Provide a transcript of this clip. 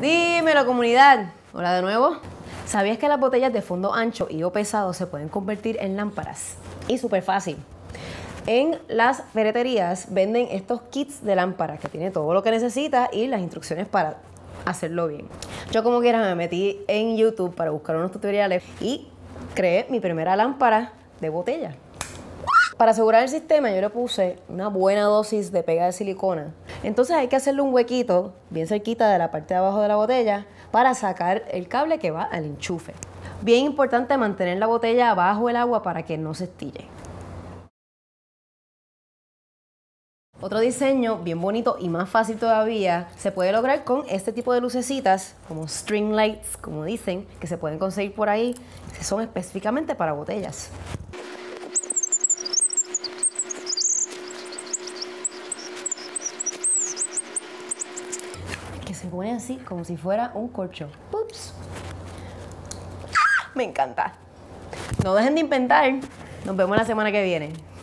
Dímelo, comunidad. Hola de nuevo. ¿Sabías que las botellas de fondo ancho y o pesado se pueden convertir en lámparas? Y súper fácil. En las ferreterías venden estos kits de lámparas que tiene todo lo que necesitas y las instrucciones para hacerlo bien. Yo como quiera me metí en YouTube para buscar unos tutoriales y creé mi primera lámpara de botella. Para asegurar el sistema yo le puse una buena dosis de pega de silicona. Entonces hay que hacerle un huequito bien cerquita de la parte de abajo de la botella para sacar el cable que va al enchufe. Bien importante mantener la botella bajo el agua para que no se estille. Otro diseño bien bonito y más fácil todavía se puede lograr con este tipo de lucecitas, como string lights, como dicen, que se pueden conseguir por ahí, que son específicamente para botellas. Que se pone así, como si fuera un corcho. ¡Ups! ¡Ah! Me encanta. No dejen de inventar. Nos vemos la semana que viene.